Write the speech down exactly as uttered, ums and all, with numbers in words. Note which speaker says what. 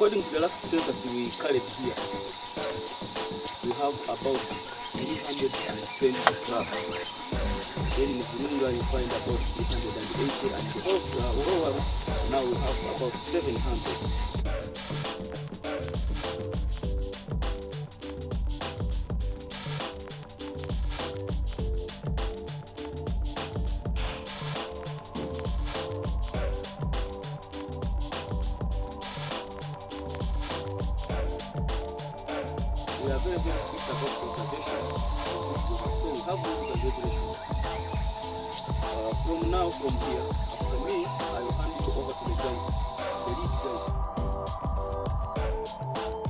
Speaker 1: according to the last census we carried here, we have about three hundred twenty plus. Then in Unganda you find about three hundred eighty, and also uh, now we have about seven hundred. We are very, very strict about conservation, so we have rules and regulations. Uh, from now, from here, after me, I will hand it over to the guys, the lead guys.